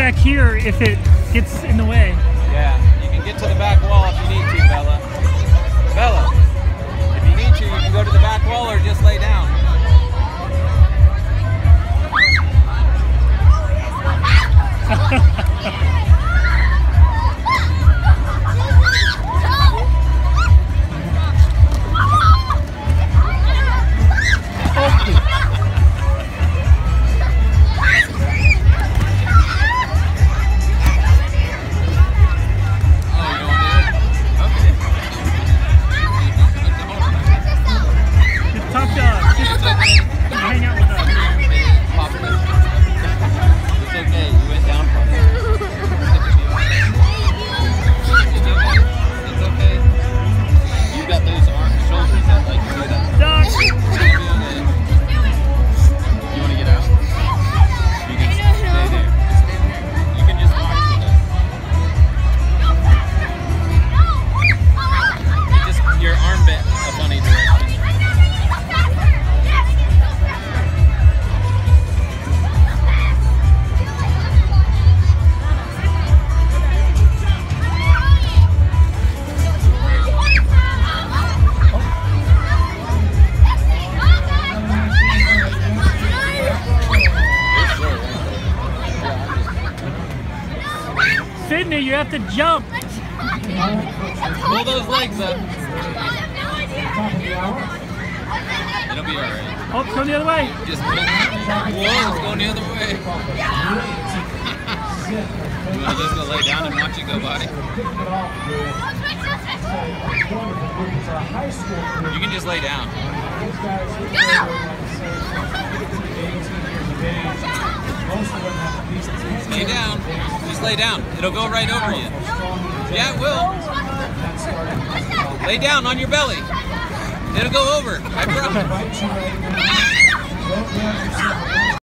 back here if it gets in the way. Yeah, you can get to the back wall if you need to, Bella. Bella, if you need to, you can go to the back wall or just lay down. Hang out with us. It's okay, you went down from it. It's okay. You've got those shoulders that like to do that. Duck! You want to get out? You can stay there. You can just watch with us. Just your arm bent a funny direction. Sydney, you have to jump. Pull those legs up. It'll be alright. Oh, it's going the other way. Just pull. Whoa, it's going the other way. You want to just go lay down and watch it go by? You can just lay down. Lay down. Just lay down. It'll go right over you. Yeah, it will. Lay down on your belly. It'll go over. I promise.